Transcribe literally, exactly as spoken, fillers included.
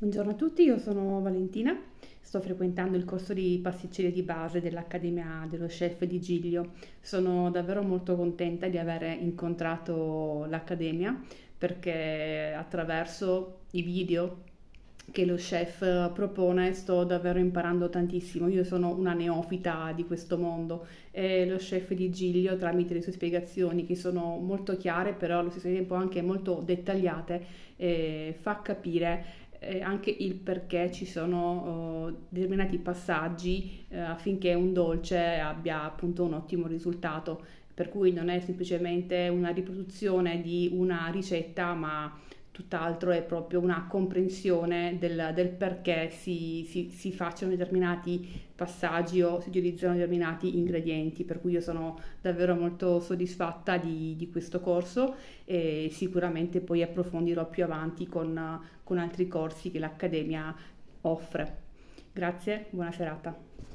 Buongiorno a tutti, io sono Valentina, sto frequentando il corso di pasticceria di base dell'Accademia dello Chef di Giglio. Sono davvero molto contenta di aver incontrato l'Accademia perché attraverso i video che lo chef propone sto davvero imparando tantissimo. Io sono una neofita di questo mondo e lo chef di Giglio, tramite le sue spiegazioni che sono molto chiare però allo stesso tempo anche molto dettagliate, eh, fa capire eh, anche il perché ci sono eh, determinati passaggi eh, affinché un dolce abbia appunto un ottimo risultato. Per cui non è semplicemente una riproduzione di una ricetta, ma tutt'altro è proprio una comprensione del, del perché si, si, si facciano determinati passaggi o si utilizzano determinati ingredienti. Per cui io sono davvero molto soddisfatta di, di questo corso e sicuramente poi approfondirò più avanti con, con altri corsi che l'Accademia offre. Grazie, buona serata.